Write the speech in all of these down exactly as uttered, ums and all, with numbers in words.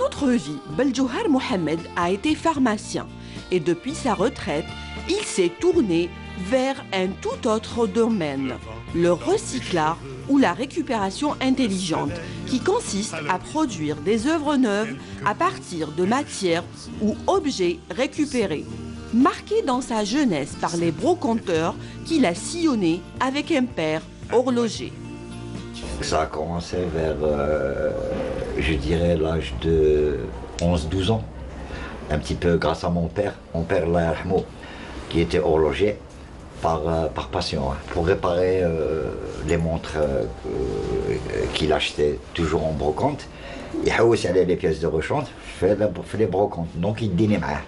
autre vie, Beljouhar Mohamed a été pharmacien et depuis sa retraite, il s'est tourné vers un tout autre domaine, le recyclage ou la récupération intelligente, qui consiste à produire des œuvres neuves à partir de matières ou objets récupérés. Marqué dans sa jeunesse par les brocanteurs qu'il a sillonnés avec un père horloger. Ça a commencé vers, euh, je dirais, l'âge de onze douze ans. Un petit peu grâce à mon père, mon père Lahmo, qui était horloger par, euh, par passion, hein, pour réparer euh, les montres euh, qu'il achetait toujours en brocante. Il allait les pièces de rechange, fait les brocantes, donc il dînait mal.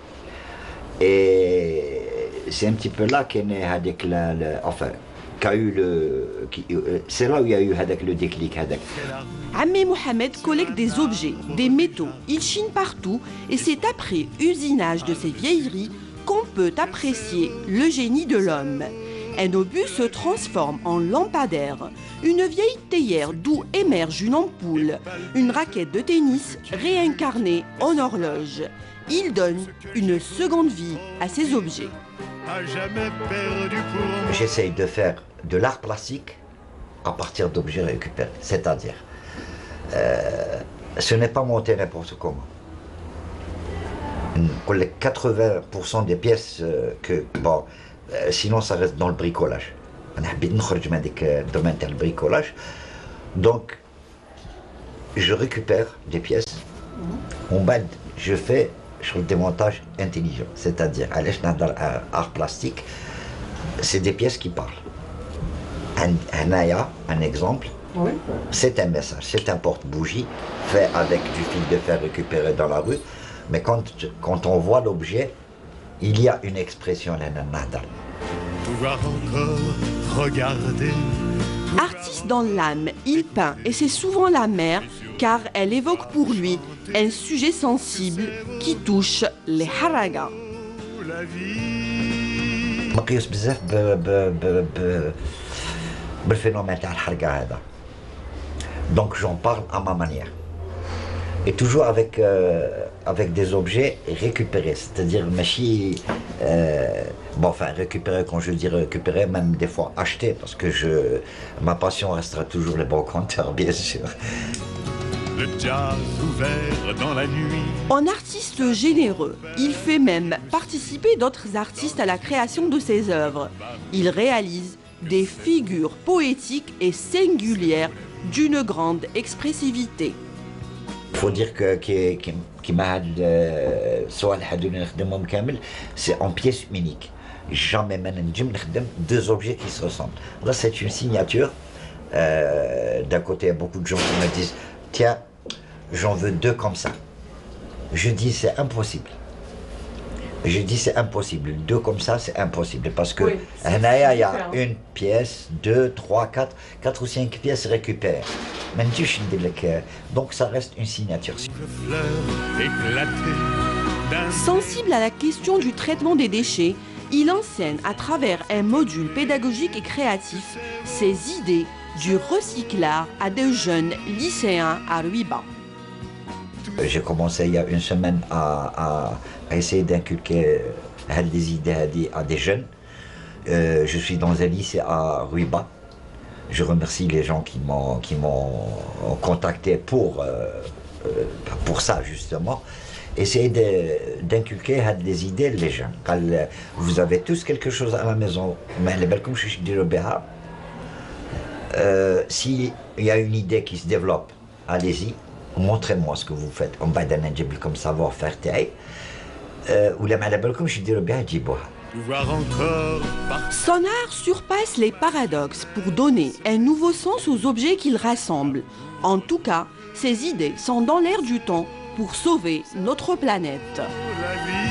Et c'est un petit peu là qu'est né avec la, la, enfin, qu'a eu le, c'est là où il y a eu avec le déclic. Ammé Mohamed collecte des objets, des métaux, il chine partout et c'est après usinage de ces vieilleries qu'on peut apprécier le génie de l'homme. Un obus se transforme en lampadaire, une vieille théière d'où émerge une ampoule, une raquette de tennis réincarnée en horloge. Il donne une seconde vie à ces objets. J'essaye de faire de l'art plastique à partir d'objets récupérés, c'est-à-dire, euh, ce n'est pas monter n'importe comment. Les quatre-vingts pour cent des pièces euh, que, bon, euh, sinon ça reste dans le bricolage. On a bien le domaine du bricolage. Donc, je récupère des pièces, en bas, je fais sur le démontage intelligent, c'est-à-dire, à l'échelle d'un art plastique, c'est des pièces qui parlent. Un, un aya, un exemple, oui. C'est un message, c'est un porte-bougie fait avec du fil de fer récupéré dans la rue, mais quand, quand on voit l'objet, il y a une expression, pouvoir encore regarder. Artiste dans l'âme, il peint et c'est souvent la mer car elle évoque pour lui un sujet sensible qui touche les haragas. مقيوس بزاف بالphénomène تاع الحرقة هذا. Donc j'en parle à ma manière. Et toujours avec, euh, avec des objets récupérés, c'est-à-dire machine, euh, bon enfin récupérés, quand je dis récupérés, même des fois achetés, parce que je, ma passion restera toujours les brocanteurs, bien sûr. Le jazz ouvert dans la nuit. En artiste généreux, il fait même participer d'autres artistes à la création de ses œuvres. Il réalise des figures poétiques et singulières d'une grande expressivité. Il faut dire que c'est en pièce unique. Jamais deux objets qui se ressemblent. Là, c'est une signature. Euh, D'un côté, il y a beaucoup de gens qui me disent tiens, j'en veux deux comme ça. Je dis c'est impossible. Je dis c'est impossible. Deux comme ça, c'est impossible. Parce que oui, il y a une pièce, deux, trois, quatre, quatre ou cinq pièces récupérées. Donc ça reste une signature. Sensible à la question du traitement des déchets, il enseigne à travers un module pédagogique et créatif ses idées du recyclage à de jeunes lycéens à Ruiba. J'ai commencé il y a une semaine à, à, à essayer d'inculquer des idées à des jeunes. Euh, je suis dans un lycée à Ruiba. Je remercie les gens qui m'ont qui m'ont contacté pour, euh, pour ça justement. Essayer d'inculquer des idées les jeunes. Vous avez tous quelque chose à la maison, mais les belles comme je dis le béha. S'il y a une idée qui se développe, allez-y, montrez-moi ce que vous faites. On va donner comme savoir-faire ou les belles comme je dis le béha, son art surpasse les paradoxes pour donner un nouveau sens aux objets qu'il rassemble. En tout cas, ses idées sont dans l'air du temps pour sauver notre planète.